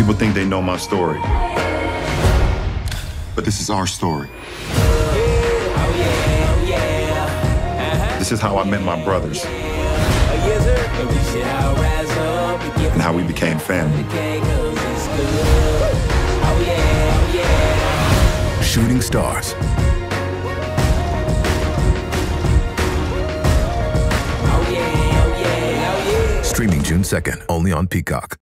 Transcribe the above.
People think they know my story. But this is our story. This is how I met my brothers. And how we became family. Shooting Stars. Streaming June 2nd, only on Peacock.